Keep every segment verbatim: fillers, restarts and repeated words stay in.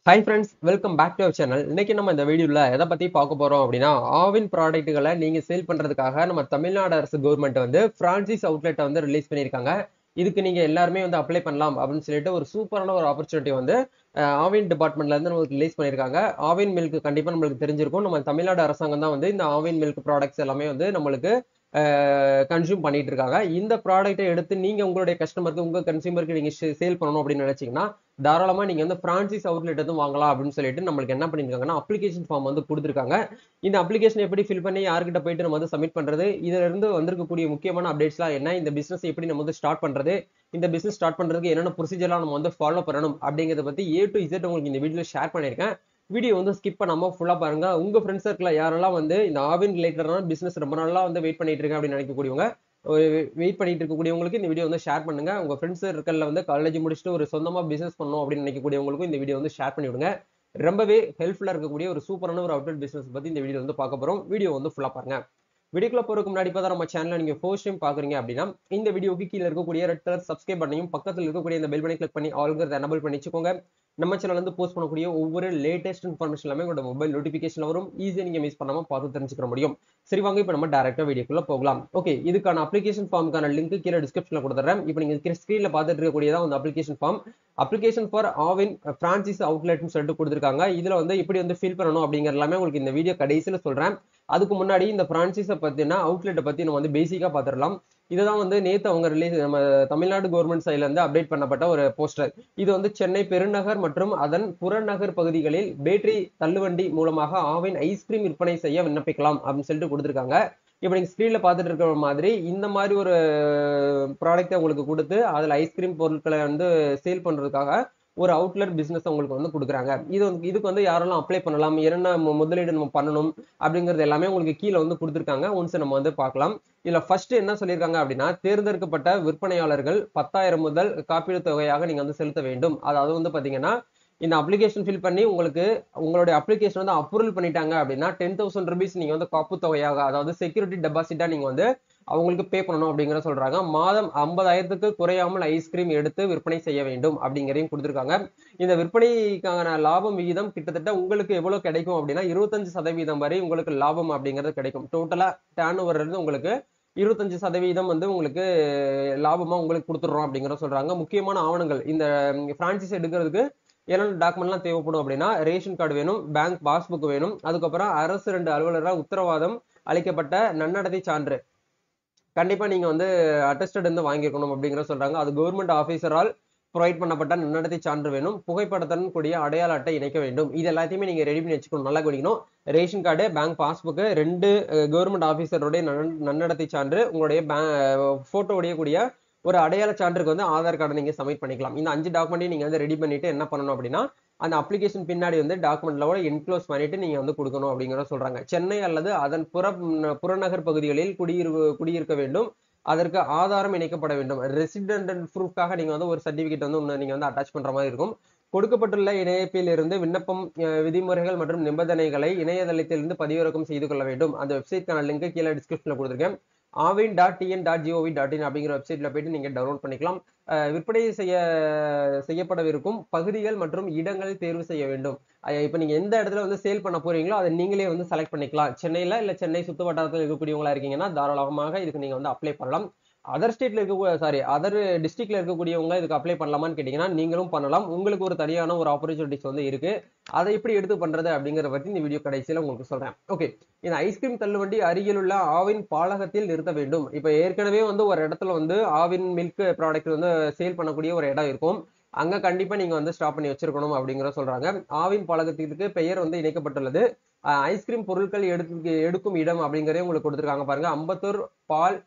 Hi friends, welcome back to our channel. இன்னைக்கு நம்ம இந்த வீடியோல எதை பத்தி பார்க்க போறோம் அப்படின்னா, ஆவின் ப்ராடக்ட்டுகளை நீங்க சேல் பண்றதுக்காக நம்ம தமிழ்நாடு அரசு கவர்மெண்ட் வந்து பிரான்சிஸ் அவுட்லெட்டை வந்து ரிலீஸ் பண்ணியிருக்காங்க. இதுக்கு நீங்க எல்லாருமே வந்து அப்ளை பண்ணலாம் அப்படின்னு சொல்லிட்டு ஒரு சூப்பரான ஒரு ஆப்பர்ச்சுனிட்டி வந்து அஹ், ஆவின் டிபார்ட்மெண்ட்ல இருந்து நமக்கு ரிலீஸ் பண்ணியிருக்காங்க. ஆவின் மில்க் கண்டிப்பா நம்மளுக்கு தெரிஞ்சிருக்கும். நம்ம தமிழ்நாடு அரசாங்கம் தான் வந்து இந்த ஆவின் மில்க் ப்ராடக்ட்ஸ் எல்லாமே வந்து நம்மளுக்கு கன்சியூம் பண்ணிட்டு இருக்காங்க. இந்த ப்ராடக்ட்டை எடுத்து நீங்க உங்களுடைய கஸ்டமருக்கு உங்க கன்சியூமருக்கு நீங்க சேல் பண்ணணும் அப்படின்னு நினைச்சீங்கன்னா தாராளமா நீங்க வந்து பிரான்சிஸ் அவுட்லெட் எதுவும் வாங்கலாம் அப்படின்னு சொல்லிட்டு நம்மளுக்கு என்ன பண்ணிருக்காங்கன்னா அப்ளிகேஷன் ஃபார்ம் வந்து கொடுத்துருக்காங்க. இந்த அப்ளிகேஷன் எப்படி ஃபில் பண்ணி யார்கிட்ட போயிட்டு நம்ம வந்து சப்மிட் பண்றது, இதுல இருந்து வந்திருக்கக்கூடிய முக்கியமான அப்டேட்ஸ்லாம் என்ன, இந்த பிசினஸ் எப்படி நம்ம வந்து ஸ்டார்ட் பண்றது, இந்த பிசினஸ் ஸ்டார்ட் பண்றதுக்கு என்னென்ன ப்ரொசீஜர்லாம் நம்ம வந்து ஃபாலோ பண்ணணும் அப்படிங்கறத பத்தி ஏ டு இசட் உங்களுக்கு இந்த வீடியோல ஷேர் பண்ணிருக்கேன். வீடியோ வந்து ஸ்கிப் பண்ணாம ஃபுல்லா பாருங்க. உங்க ஃப்ரெண்ட்ஸ் சர்க்கிள் யாரெல்லாம் வந்து இந்த ஆவின் ரிலேட்டடான பிசினஸ் ரொம்ப நாளா வந்து வெயிட் பண்ணிட்டு இருக்கேன் அப்படின்னு நினைக்கக்கூடியவங்க, வெயிட் பண்ணிட்டு இருக்கக்கூடியவங்களுக்கு இந்த வீடியோ வந்து ஷேர் பண்ணுங்க. உங்க ஃப்ரெண்ட்ஸ் சர்க்கிள்ல வந்து காலேஜ் முடிச்சுட்டு ஒரு சொந்தமா பிசினஸ் பண்ணணும் அப்படின்னு நினைக்கக்கூடியவங்களுக்கும் இந்த வீடியோ வந்து ஷேர் பண்ணி விடுங்க. ரொம்பவே ஹெல்ப்ஃபுல்லா இருக்கக்கூடிய ஒரு சூப்பரான ஒரு அவுட்லெட் பிசினஸ் பத்தி இந்த வீடியோ வந்து பார்க்க போறோம். வீடியோ வந்து ஃபுல்லா பாருங்க. வீடியோக்குள்ள போறதுக்கு முன்னாடி இப்பதான் நம்ம சேனலை நீங்க ஃபர்ஸ்ட் டைம் பாக்குறீங்க அப்படின்னா இந்த வீடியோக்கு கீழே இருக்கக்கூடிய ரெட் கலர் சப்ஸ்கிரைப் பண்ணையும் பக்கத்துல இருக்கக்கூடிய இந்த பெல் பண்ணி கிளிக் பண்ணி ஆல்ங்கிறத எனபிள் பண்ணி வச்சுக்கோங்க. நம்ம சேனல் வந்து போஸ்ட் பண்ணக்கூடிய ஒவ்வொரு லேட்டஸ்ட் இன்ஃபர்மேஷன் எல்லாமே உங்களோட மொபைல் நோட்டிபிகேஷன் வரும். ஈஸியா நீங்க மிஸ் பண்ணாம பார்த்து தெரிஞ்சுக்க முடியும். சரி, வாங்க இப்ப நம்ம டைரக்டா வீடியோக்குள்ள போகலாம். ஓகே, இதுக்கான அப்ளிகேஷன் ஃபார்முக்கான லிங்க் கீழே டிஸ்கிரிப்ஷன்ல கொடுத்துறேன். இப்போ நீங்க ஸ்கிரீன்ல பார்த்துட்டு இருக்கக்கூடியதான் அந்த application form. Application for Aavin franchise அவுட்லெட்னு சொல்லிட்டு கொடுத்துருக்காங்க. இதுல வந்து எப்படி வந்து ஃபில் பண்ணணும் அப்படிங்கிற எல்லாமே உங்களுக்கு இந்த வீடியோ கடைசியில சொல்றேன். அதுக்கு முன்னாடி இந்த பிரான்சிஸை பத்தினா அவுட்லெட்டை பத்தி நம்ம வந்து பேசிக்கா பார்த்துடலாம். இதுதான் வந்து நேத்து அவங்க ரிலீஸ் நம்ம தமிழ்நாடு கவர்மெண்ட் சைட்ல இருந்து அப்டேட் பண்ணப்பட்ட ஒரு போஸ்டர். இது வந்து சென்னை பெருநகர் மற்றும் அதன் புறநகர் பகுதிகளில் பேட்டரி தள்ளுவண்டி மூலமாக ஆவின் ஐஸ்கிரீம் விற்பனை செய்ய விண்ணப்பிக்கலாம் அப்படின்னு சொல்லிட்டு கொடுத்துருக்காங்க. இப்ப நீங்க ஸ்கிரீன்ல பார்த்துட்டு இருக்கிற மாதிரி இந்த மாதிரி ஒரு ப்ராடக்ட் உங்களுக்கு கொடுத்து அதுல ஐஸ்கிரீம் பொருட்களை வந்து சேல் பண்றதுக்காக ஒரு அவுட்லெட் பிசினஸ் உங்களுக்கு வந்து கொடுக்குறாங்க. இது வந்து இதுக்கு வந்து யாரெல்லாம் அப்ளை பண்ணலாம், என்ன மு- முதலீடு நம்ம பண்ணணும் அப்படிங்கிறது எல்லாமே உங்களுக்கு கீழே வந்து கொடுத்துருக்காங்க. ஒன்ஸ் நம்ம வந்து பார்க்கலாம். இதுல ஃபர்ஸ்ட் என்ன சொல்லியிருக்காங்க அப்படின்னா, தேர்ந்தெடுக்கப்பட்ட விற்பனையாளர்கள் பத்தாயிரம் முதல் காப்பீடு தொகையாக நீங்க வந்து செலுத்த வேண்டும். அதாவது வந்து பாத்தீங்கன்னா இந்த அப்ளிகேஷன் ஃபில் பண்ணி உங்களுக்கு உங்களுடைய அப்ளிகேஷன் வந்து அப்ரூவல் பண்ணிட்டாங்க அப்படின்னா டென் தௌசண்ட் ருபீஸ் நீங்க வந்து காப்பு தொகையாக, அதாவது செக்யூரிட்டி டெபாசிட்டா நீங்க வந்து அவங்களுக்கு பே பண்ணணும் அப்படிங்கிற சொல்றாங்க. மாதம் ஐம்பதாயிரத்துக்கு குறையாமல் ஐஸ்கிரீம் எடுத்து விற்பனை செய்ய வேண்டும் அப்படிங்கறதையும் கொடுத்திருக்காங்க. இந்த விற்பனைக்கான லாபம் விகிதம் கிட்டத்தட்ட உங்களுக்கு எவ்வளவு கிடைக்கும் அப்படின்னா இருபத்தஞ்சு சதவீதம் வரை உங்களுக்கு லாபம் அப்படிங்கிறது கிடைக்கும். டோட்டலா டேர்ன் ஓவர் இருந்து உங்களுக்கு இருபத்தஞ்சு சதவீதம் வந்து உங்களுக்கு லாபமா உங்களுக்கு கொடுத்துடுறோம் அப்படிங்கிற சொல்றாங்க. முக்கியமான ஆவணங்கள் இந்த பிரான்சைஸ் எடுக்கிறதுக்கு என்னென்ன டாக்குமெண்ட்லாம் தேவைப்படும் அப்படின்னா, ரேஷன் கார்டு வேணும், பேங்க் பாஸ்புக் வேணும், அதுக்கப்புறம் அரசு ரெண்டு அலுவலரால் உத்தரவாதம் அளிக்கப்பட்ட நன்னடத்தை சான்று கண்டிப்பா நீங்க வந்து அட்டஸ்டட் வந்து வாங்கிக்கணும் அப்படிங்கிற சொல்றாங்க. அது கவர்மெண்ட் ஆபீசரால் ப்ரொவைட் பண்ணப்பட்ட நன்னடத்தை சான்று வேணும். புகைப்படத்துடன் கூடிய அடையாள அட்டை இணைக்க வேண்டும். இது எல்லாத்தையுமே நீங்க ரெடி பண்ணி வச்சுக்கணும். நல்லா கவனிக்கணும். ரேஷன் கார்டு, பேங்க் பாஸ்புக், ரெண்டு கவர்மெண்ட் ஆபீசருடைய நன்னடத்தை சான்று, உங்களுடைய போட்டோ உடைய ஒரு அடையாள சான்றுக்கு வந்து ஆதார் கார்டை நீங்க சப்மிட் பண்ணிக்கலாம். இந்த அஞ்சு டாக்குமெண்ட்டையும் நீங்க வந்து ரெடி பண்ணிட்டு என்ன பண்ணணும் அப்படின்னா, அந்த அப்ளிகேஷன் பின்னாடி வந்து டாக்குமெண்ட்ல என்க்ளோஸ் பண்ணிட்டு நீங்க வந்து கொடுக்கணும் அப்படிங்கிற சொல்றாங்க. சென்னை அல்லது அதன் புற புறநகர் பகுதிகளில் குடியிரு குடியிருக்க வேண்டும். அதற்கு ஆதாரம் இணைக்கப்பட வேண்டும். ரெசிடென்ட் ப்ரூஃப்காக நீங்க வந்து ஒரு சர்டிபிகேட் வந்து ஒண்ணு நீங்க வந்து அட்டாச் பண்ற மாதிரி இருக்கும். கொடுக்கப்பட்டுள்ள இணைப்பில் இருந்து விண்ணப்பம் அஹ், விதிமுறைகள் மற்றும் நிபந்தனைகளை இணையதளத்திலிருந்து பதிவிறக்கம் செய்து கொள்ள வேண்டும். அந்த வெப்சைட்கான லிங்க் கீழே டிஸ்கிரிப்ஷன்ல கொடுத்துருக்கேன். Aavin dot TN dot GOV dot in அப்படிங்கிற வெப்சைட்ல போயிட்டு நீங்க டவுன்லோட் பண்ணிக்கலாம். அஹ், விற்பனை செய்ய செய்யப்படவிருக்கும் பகுதிகள் மற்றும் இடங்களை தேர்வு செய்ய வேண்டும். அஹ், இப்ப நீங்க எந்த இடத்துல வந்து சேல் பண்ண போறீங்களோ அதை நீங்களே வந்து செலக்ட் பண்ணிக்கலாம். சென்னையில இல்ல சென்னை சுத்து வட்டாரத்தில் இருக்கக்கூடியவங்களா இருக்கீங்கன்னா தாராளமாக இதுக்கு நீங்க வந்து அப்ளை பண்ணலாம். அதர் ஸ்டேட்ல இருக்க சாரி அதர் டிஸ்ட்ரிக்ட்ல இருக்கக்கூடியவங்க இதுக்கு அப்ளை பண்ணலாமான்னு கேட்டீங்கன்னா நீங்களும் பண்ணலாம். உங்களுக்கு ஒரு தனியான ஒரு ஆப்பர்ச்சுனிட்டிஸ் வந்து இருக்கு. அதை எப்படி எடுத்து பண்றது அப்படிங்கிற பத்தி இந்த வீடியோ கடைசியில உங்களுக்கு சொல்றேன். ஓகே, இந்த ஐஸ்கிரீம் தள்ளுவண்டி அருகில் உள்ள ஆவின் பாலகத்தில் நிறுத்த வேண்டும். இப்ப ஏற்கனவே வந்து ஒரு இடத்துல வந்து ஆவின் மில்க் ப்ராடக்ட் வந்து சேல் பண்ணக்கூடிய ஒரு இடம் இருக்கும். அங்க கண்டிப்பா நீங்க வந்து ஸ்டாப் பண்ணி வச்சிருக்கணும் அப்படிங்கிற சொல்றாங்க. ஆவின் பாலகத்திற்கு பெயர் வந்து இணைக்கப்பட்டுள்ளது. ஐஸ்கிரீம் பொருட்கள் எடுத்து எடுக்கும் இடம் அப்படிங்கறதே உங்களுக்கு கொடுத்துருக்காங்க பாருங்க. அம்பத்தூர் பால்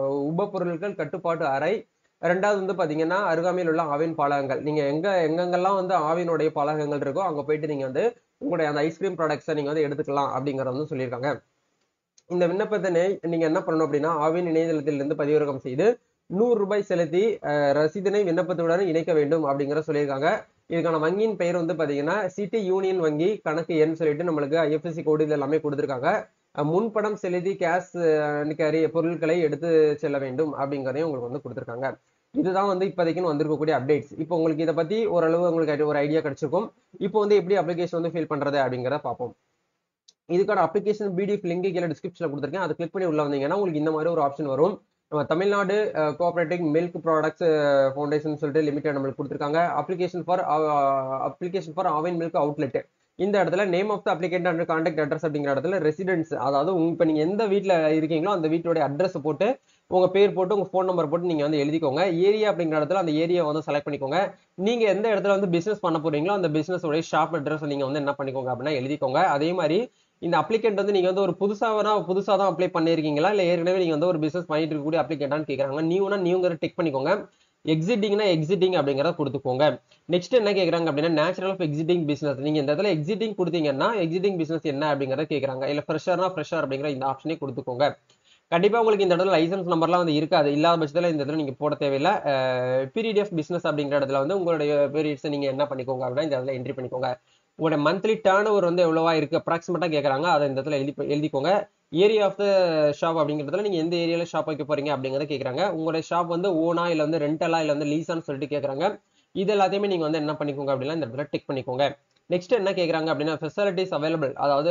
உப பொருட்கள் கட்டுப்பாட்டு அறை. ரெண்டாவது வந்து பாத்தீங்கன்னா அருகாமையில் உள்ள ஆவின் பாலகங்கள். நீங்க எங்க எங்கெங்கெல்லாம் வந்து ஆவினுடைய பாலகங்கள் இருக்கோ அங்க போயிட்டு நீங்க வந்து உங்களுடைய அந்த ஐஸ்கிரீம் ப்ராடக்ட்ஸை நீங்க வந்து எடுத்துக்கலாம் அப்படிங்கறத வந்து சொல்லியிருக்காங்க. இந்த விண்ணப்பத்தினை நீங்க என்ன பண்ணணும் அப்படின்னா, ஆவின் இணையதளத்தில் இருந்து பதிவிறக்கம் செய்து நூறு ரூபாய் செலுத்தி அஹ், ரசீதினை விண்ணப்பத்துடன் இணைக்க வேண்டும் அப்படிங்கிற சொல்லியிருக்காங்க. இதுக்கான வங்கியின் பெயர் வந்து பாத்தீங்கன்னா சிட்டி யூனியன் வங்கி கணக்கு எண் சொல்லிட்டு நம்மளுக்கு ஐஎஃப்எஸ்சி கோடு இது எல்லாமே கொடுத்துருக்காங்க. அஹ், முன்பணம் செலுத்தி கேஷ் கேரி பொருட்களை எடுத்து செல்ல வேண்டும் அப்படிங்கறதையும் உங்களுக்கு வந்து கொடுத்துருக்காங்க. இதுதான் வந்து இப்போதைக்குன்னு வந்திருக்கக்கூடிய அப்டேட்ஸ். இப்போ உங்களுக்கு இதை பத்தி ஓரளவு உங்களுக்கு ஒரு ஐடியா கிடைச்சிருக்கும். இப்போ வந்து எப்படி அப்ளிகேஷன் வந்து ஃபில் பண்றது அப்படிங்கிறத பார்ப்போம். இதுக்கான அப்ளிகேஷன் பிடிஎஃப் லிங்க் கீழே டிஸ்கிரிப்ஷன்ல கொடுத்துருக்கேன். அதை கிளிக் பண்ணி உள்ள வந்தீங்கன்னா உங்களுக்கு இந்த மாதிரி ஒரு ஆப்ஷன் வரும். நம்ம Tamil Nadu cooperative milk products foundation சொல்லிட்டு லிமிடெட் நம்மளுக்கு கொடுத்துருக்காங்க. Application for application for Aavin milk outlet. இந்த இடத்துல name of the applicant and contact address அப்படிங்கிற இடத்துல ரெசிடென்ஸ், அதாவது இப்போ நீங்க எந்த வீட்டில் இருக்கீங்களோ அந்த வீட்டோட அட்ரஸ் போட்டு உங்க பேர் போட்டு உங்க ஃபோன் நம்பர் போட்டு நீங்க வந்து எழுதிக்கோங்க. ஏரியா அப்படிங்கிற இடத்துல அந்த ஏரியா வந்து செலக்ட் பண்ணிக்கோங்க. நீங்க எந்த இடத்துல வந்து பிசினஸ் பண்ண போறீங்களோ அந்த பிசினஸ் உடைய ஷாப் அட்ரஸ் நீங்க வந்து என்ன பண்ணிக்கோங்க அப்படின்னா எழுதிக்கோங்க. அதே மாதிரி இந்த அப்ளிகேண்ட் வந்து நீங்க வந்து ஒரு புதுசாக புதுசா தான் அப்ளை பண்ணிருக்கீங்களா இல்ல ஏற்கனவே நீங்க வந்து ஒரு பிசினஸ் பண்ணிட்டு இருக்கக்கூடிய அப்ளிகேட்டான்னு கேட்கறாங்க. நியூனா நியூங்கிற டிக் பண்ணிக்கோங்க. எக்ஸிட்டிங்னா எக்ஸிட்டிங் அப்படிங்கறத கொடுத்துக்கோங்க. நெக்ஸ்ட் என்ன கேக்குறாங்க அப்படின்னா நேச்சுரல் ஆஃப் எக்ஸிட்டிங் பிசினஸ். நீங்க இந்த இடத்துல எக்ஸிட்டிங் கொடுத்தீங்கன்னா எக்ஸிட்டிங் பிசினஸ் என்ன அப்படிங்கறத கேக்குறாங்க. இல்ல ஃப்ரெஷர்னா ஃப்ரெஷர் அப்படிங்கிற இந்த ஆப்ஷனே கொடுத்துக்கோங்க. கண்டிப்பா உங்களுக்கு இந்த இடத்துல லைசன்ஸ் நம்பர்லாம் வந்து இருக்காது. இல்லாத பட்சத்துல இந்த இடத்துல நீங்க போட தேவையில்லை. பீரியட் ஆஃப் பிசினஸ் அப்படிங்கிற இடத்துல வந்து உங்களுடைய பீரியட்ஸ் நீங்க என்ன பண்ணிக்கோங்க அப்படின்னா இந்த இடத்துல என்ட்ரி பண்ணிக்கோங்க. உங்களோட மந்த்லி டர்ன் ஓவர் வந்து எவ்வளவா இருக்கு அப்ராக்சிமேட்டா கேட்கறாங்க. அதை இந்த இடத்துல எழுதி எழுதிக்கோங்க. ஏரியா ஆஃப் த ஷாப் அப்படிங்கிறதுல நீங்க எந்த ஏரியால ஷாப் வைக்க போறீங்க அப்படிங்கறத கேட்கறாங்க. உங்களுடைய ஷாப் வந்து ஓனா இல்ல வந்து ரெண்டலா இல்ல வந்து லீஸான்னு சொல்லிட்டு கேட்கறாங்க. இது எல்லாத்தையுமே நீங்க வந்து என்ன பண்ணிக்கோங்க அப்படின்னா இந்த இடத்துல டிக் பண்ணிக்கோங்க. நெக்ஸ்ட் என்ன கேட்கறாங்க அப்படின்னா ஃபெசிலிட்டிஸ் அவைலபிள், அதாவது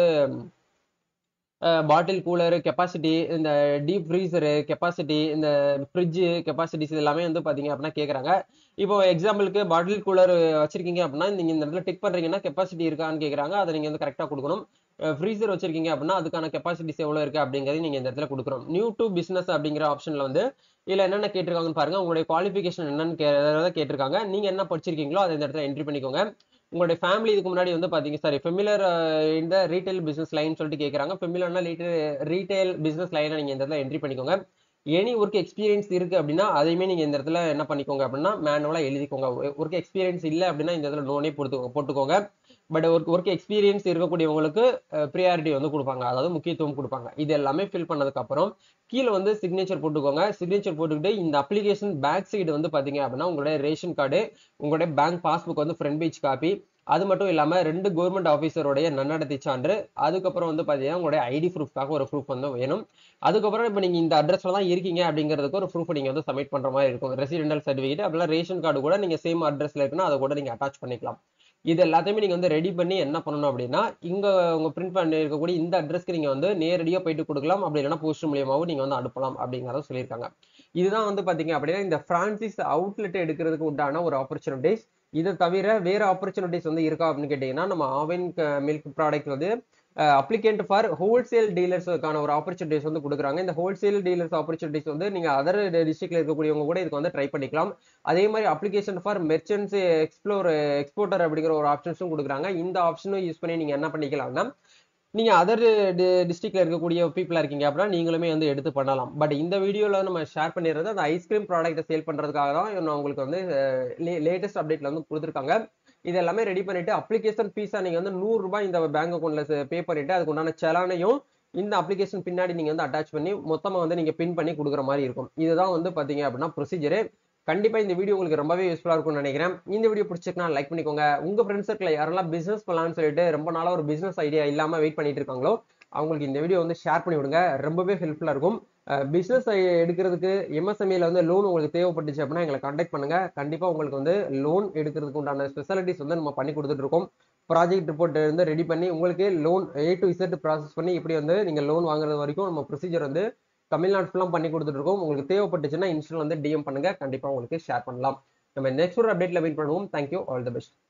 பாட்டில் கூலர் கெப்பாசிட்டி, இந்த டீப் ஃப்ரீசரு கெப்பாசிட்டி, இந்த ஃப்ரிட்ஜ் கெப்பாசிட்டிஸ் இது எல்லாமே வந்து பாத்தீங்க அப்படின்னா கேட்கறாங்க. இப்போ எக்ஸாம்பிளுக்கு பாட்டில் கூலர் வச்சிருக்கீங்க அப்படின்னா நீங்க இந்த இடத்துல டிக் பண்றீங்கன்னா கெப்பாசிட்டி இருக்கான்னு கேட்கறாங்க. அதை நீங்க வந்து கரெக்டா கொடுக்கணும். ஃப்ரீசர் வச்சிருக்கீங்க அப்படின்னா அதுக்கான கெப்பாசிட்டிஸ் எவ்வளவு இருக்கு அப்படிங்கறது நீங்க இந்த இடத்துல கொடுக்கணும். நியூ டு பிசினஸ் அப்படிங்கிற ஆப்ஷன்ல வந்து இல்ல என்னென்ன கேட்டிருக்காங்கன்னு பாருங்க. உங்களுடைய குவாலிஃபிகேஷன் என்னன்னு கேட்டிருக்காங்க. நீங்க என்ன படிச்சிருக்கீங்களோ அதை இந்த இடத்துல என்ட்ரி பண்ணிக்கோங்க. உங்களுடைய ஃபேமிலி இதுக்கு முன்னாடி வந்து பாத்தீங்க சாரி ஃபெமிலியர் இந்த ரீட்டைல் பிசினஸ் லைன் சொல்லிட்டு கேட்கறாங்க. ஃபெமிலியர்னா ரீட்டைல் பிசினஸ் லைனை நீங்க இந்த இடத்துல என்ட்ரி பண்ணிக்கோங்க. எனி ஒர்க் எக்ஸ்பீரியன்ஸ் இருக்கு அப்படின்னா அதையுமே நீங்க இந்த இடத்துல என்ன பண்ணிக்கோங்க அப்படின்னா மேனுவலா எழுதிக்கோங்க. ஒர்க் எக்ஸ்பீரியன்ஸ் இல்லை அப்படின்னா இந்த இடத்துல நோனே போட்டு போட்டுக்கோங்க. பட் ஒர்க் ஒர்க் எக்ஸ்பீரியன்ஸ் இருக்கக்கூடியவங்களுக்கு ப்ரியாரிட்டி வந்து கொடுப்பாங்க, அதாவது முக்கியத்துவம் கொடுப்பாங்க. இது எல்லாமே ஃபில் பண்ணதுக்கு அப்புறம் கீழே வந்து சிக்னேச்சர் போட்டுக்கோங்க. சிக்னேச்சர் போட்டுக்கிட்டு இந்த அப்ளிகேஷன் பேக் சைடு வந்து பாத்தீங்க அப்படின்னா உங்களுடைய ரேஷன் கார்டு, உங்களுடைய பேங்க் பாஸ்புக் வந்து ஃப்ரண்ட் பேஜ் காப்பி, அது மட்டும் இல்லாம ரெண்டு கவர்மெண்ட் ஆபீசருடைய நன்னடத்தை சான்று, அதுக்கப்புறம் வந்து பாத்தீங்கன்னா உங்களுடைய ஐடி ப்ரூஃப்காக ஒரு ப்ரூஃப் வந்து வேணும். அதுக்கப்புறம் இப்ப நீங்க இந்த அட்ரஸ்ல தான் இருக்கீங்க அப்படிங்கிறதுக்கு ஒரு ப்ரூஃப் நீங்க வந்து சப்மிட் பண்ற மாதிரி இருக்கும். ரெசிடென்டல் சர்டிபிகேட் அப்படின்னா ரேஷன் கார்டு கூட நீங்க சேம் அட்ரஸ்ல இருக்குன்னா அதை கூட நீங்க அட்டாச் பண்ணிக்கலாம். இது எல்லாத்தையுமே நீங்க வந்து ரெடி பண்ணி என்ன பண்ணணும் அப்படின்னா இங்க உங்க பிரிண்ட் பண்ணி இருக்கக்கூடிய இந்த அட்ரஸ்க்கு நீங்க வந்து நேரடியா போயிட்டு கொடுக்கலாம். அப்படி இல்லைன்னா போஸ்ட் மூலியமாவும் நீங்க வந்து அனுப்பலாம் அப்படிங்கறத சொல்லியிருக்காங்க. இதுதான் வந்து பாத்தீங்க அப்படின்னா இந்த பிரான்சிஸ் அவுட்லெட் எடுக்கிறதுக்கு உண்டான ஒரு ஆப்பர்ச்சுனிட்டிஸ். இதை தவிர வேற ஆப்பர்ச்சுனிட்டிஸ் வந்து இருக்கா அப்படின்னு கேட்டீங்கன்னா நம்ம ஆவின் மில்க் ப்ராடக்ட் வந்து அப்ளிகேண்ட் ஃபார் ஹோல்சேல் டீலர்ஸ்க்கான ஒரு ஆப்பர்ச்சுனிட்டிஸ் வந்து கொடுக்குறாங்க. இந்த ஹோல்சேல் டீலர்ஸ் ஆப்பர்ச்சுனிட்டிஸ் வந்து நீங்க அதர் டிஸ்ட்ரிக்ட்ல இருக்கக்கூடியவங்க கூட இதுக்கு வந்து ட்ரை பண்ணிக்கலாம். அதே மாதிரி application for merchants explore exporter அப்படிங்கிற ஒரு ஆப்ஷன்ஸும் கொடுக்குறாங்க. இந்த ஆப்ஷனும் யூஸ் பண்ணி நீங்க என்ன பண்ணிக்கலாம்னா நீங்க அதர் டிஸ்ட்ரிக்ட்ல இருக்கக்கூடிய பீப்புளா இருக்கீங்க அப்படின்னா நீங்களுமே வந்து எடுத்து பண்ணலாம். பட் இந்த வீடியோல நம்ம ஷேர் பண்ணிடுறது அந்த ஐஸ்கிரீம் ப்ராடக்ட்டை சேல் பண்றதுக்காக தான் நான் உங்களுக்கு வந்து லேட்டஸ்ட் அப்டேட்ல வந்து கொடுத்துருக்காங்க. இது எல்லாமே ரெடி பண்ணிட்டு அப்ளிகேஷன் ஃபீஸா நீங்க வந்து நூறு ரூபாய் இந்த பேங்க் அக்கௌண்ட்ல பே பண்ணிட்டு அதுக்கு உண்டான செலானையும் இந்த அப்ளிகேஷன் பின்னாடி நீங்க வந்து அட்டாச் பண்ணி மொத்தமா வந்து நீங்க பின் பண்ணி கொடுக்குற மாதிரி இருக்கும். இதுதான் வந்து பாத்தீங்க அப்படின்னா ப்ரொசீஜர். கண்டிப்பா இந்த வீடியோ உங்களுக்கு ரொம்பவே யூஸ்ஃபுல்லா இருக்கும்னு நினைக்கிறேன். இந்த வீடியோ பிடிச்சிருக்கா லைக் பண்ணிக்கோங்க. உங்க ஃப்ரெண்ட்ஸ் சர்க்கிள் யாரெல்லாம் பிசினஸ் பண்ணலாம்னு சொல்லிட்டு ரொம்ப நாளா ஒரு பிசினஸ் ஐடியா இல்லாம வெயிட் பண்ணிட்டு இருக்காங்களோ அவங்களுக்கு இந்த வீடியோ வந்து ஷேர் பண்ணி விடுங்க. ரொம்பவே ஹெல்ப்ஃபுல்லா இருக்கும். பிசினஸ் எடுக்கிறதுக்கு எம்எஸ்எம்இல வந்து லோன் உங்களுக்கு தேவைப்பட்டுச்சு அப்படின்னா எங்களை கான்டாக்ட் பண்ணுங்க. கண்டிப்பா உங்களுக்கு வந்து லோன் எடுக்கிறதுக்கு உண்டான ஸ்பெஷாலிட்டிஸ் வந்து நம்ம பண்ணி கொடுத்துட்டு இருக்கோம். ப்ராஜெக்ட் ரிப்போர்ட் வந்து ரெடி பண்ணி உங்களுக்கு loan A to Z process பண்ணி இப்படி வந்து நீங்க லோன் வாங்குறது வரைக்கும் நம்ம ப்ரொசீஜர் வந்து தமிழ்நாடு ஃபுல்லா பண்ணி கொடுத்துட்டு இருக்கோம். உங்களுக்கு தேவைப்பட்டுச்சுன்னா இன்ஸ்டால வந்து டிஎம் பண்ணுங்க. கண்டிப்பா உங்களுக்கு ஷேர் பண்ணலாம். நம்ம நெக்ஸ்ட் ஒரு அப்டேட்ல மீட் பண்ணுவோம். Thank you, all the best.